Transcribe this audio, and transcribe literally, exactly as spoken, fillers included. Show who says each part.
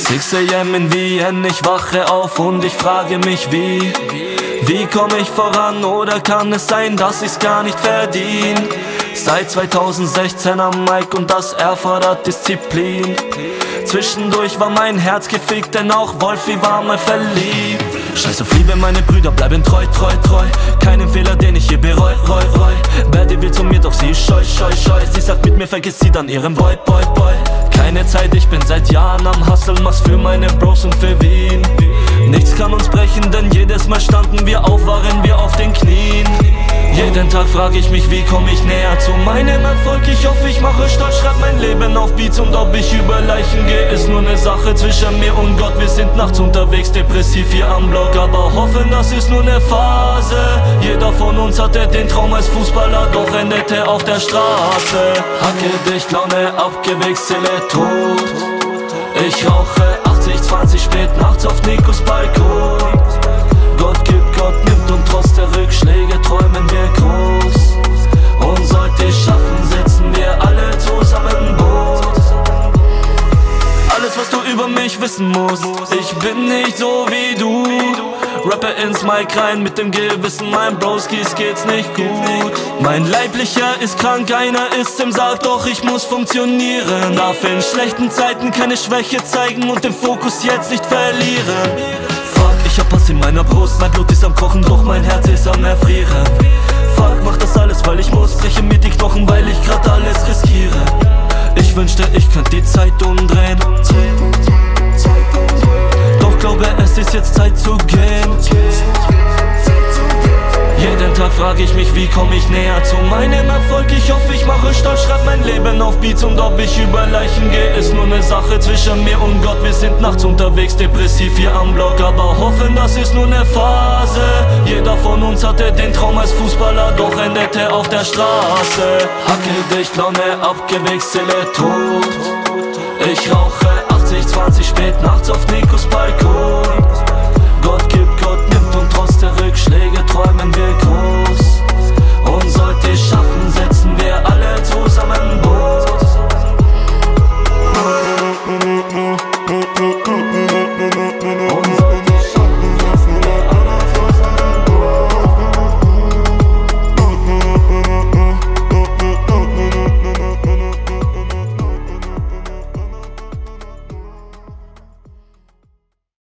Speaker 1: sechs a m in Wien, ich wache auf und ich frage mich wie Wie komm ich voran oder kann es sein, dass ich's gar nicht verdien? Seit zweitausendsechzehn am Mic und das erfordert Disziplin. Zwischendurch war mein Herz gefickt, denn auch Wolfi war mal verliebt. Scheiß auf Liebe, meine Brüder bleiben treu, treu, treu. Keinen Fehler, den ich hier bereu, reu, reu. Betty will zu mir, doch sie ist scheu, scheu, scheu. Sie sagt mit mir, vergiss sie dann ihren Boy, Boy, Boy. Keine Zeit, ich bin seit Jahren am Hustle, mach's für meine Bros und für Wien. Nichts kann uns brechen, denn jedes Mal standen wir auf, waren wir auf den Knien. Jeden Tag frag ich mich, wie komm ich näher zu meinem Erfolg? Ich hoffe, ich mache stolz, schreib mein Leben auf Beats. Und ob ich über Leichen gehe, ist nur ne Sache zwischen mir und Gott. Wir sind nachts unterwegs, depressiv hier am Block, aber hoffen, das ist nur ne Phase. Jeder von uns hatte den Traum als Fußballer, doch endete auf der Straße. Hacke dicht, Laune abgewichst, Seele tot. Ich rauche achtzig zwanzig spät nachts auf Nikos Balkon. Gott gibt, Gott nimmt und trotz der Rückschläge träumen wir groß. Und sollte ich schaffen, sitzen wir alle zusammen im Boot. Alles, was du über mich wissen musst, ich bin nicht so wie du. Rappe ins Mic rein mit dem Gewissen, mein Broskis geht's nicht gut. Mein Leiblicher ist krank, einer ist im Sarg, doch ich muss funktionieren. Darf in schlechten Zeiten keine Schwäche zeigen und den Fokus jetzt nicht verlieren. Fuck, ich hab Hass in meiner Brust, mein Blut ist am Kochen, doch mein Herz ist am Erfrieren. Fuck, mach das alles, weil ich muss, breche mir die Knochen, weil ich grad alles riskiere. Ich wünschte, ich könnte die Zeit umdrehen, doch glaube, es ist jetzt Zeit zu gehen. Jeden Tag frage ich mich, wie komm ich näher zu meinem Erfolg? Ich hoffe, ich mache stolz, schreib mein Leben auf Beats. Und ob ich über Leichen gehe, ist nur ne Sache zwischen mir und Gott. Wir sind nachts unterwegs, depressiv hier am Block, aber hoffen, das ist nur ne Phase. Jeder von uns hatte den Traum als Fußballer, doch endete auf der Straße. Hacke dicht, Laune abgewichst, Seele tot. Ich rauche achtzig zwanzig spät nachts auf Nikos Balkon. Gott gibt, Gott nimmt und trotz der Rückschläge träumen wir groß. Und sollte ich schaffen,